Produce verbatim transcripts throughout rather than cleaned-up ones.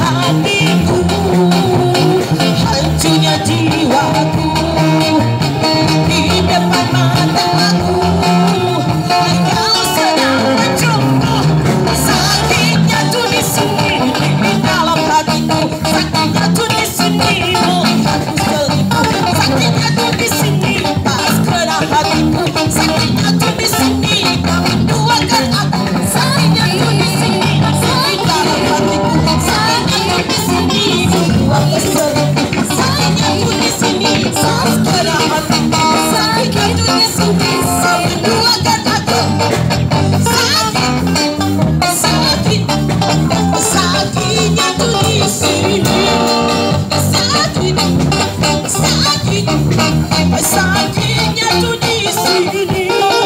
hatiku, hancurnya jiwaku di depan mataku. Kau sedang mencumbu, sakitnya tuh di sini, di dalam hatiku. Sakitnya tuh di sini, aku selingkuh. Sakitnya tuh di sini, pas kena hatiku. Sakitnya tuh di sini, kau duakan aku. Sakitnya tuh di sini, di dalam hatiku. Sakitnya tuh di sini, aku selingkuh. Sakitnya tuh di sini, pas kena hatiku. Sakitnya tuh di sini, kau duakan aku. Sakit, sakit, sakitnya tuh di sini. Sakit, sakit, sakitnya tuh di sini.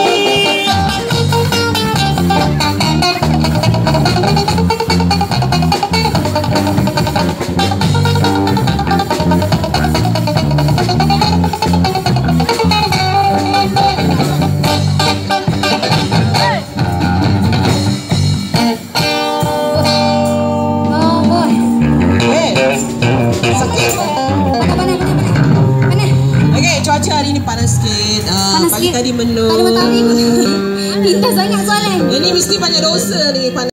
Cuaca hari ni panas sikit. Uh, Panas pagi sikit. tadi mendung. Pada matahari. Pintar sangat soalan. Ini mesti banyak dosa ni panas.